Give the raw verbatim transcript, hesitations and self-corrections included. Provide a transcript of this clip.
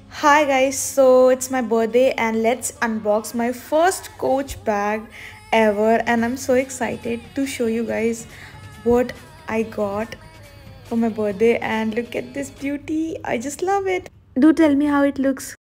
Hi guys, so it's my birthday and let's unbox my first Coach bag ever, and I'm so excited to show you guys what I got for my birthday. And look at this beauty, I just love it. Do tell me how it looks.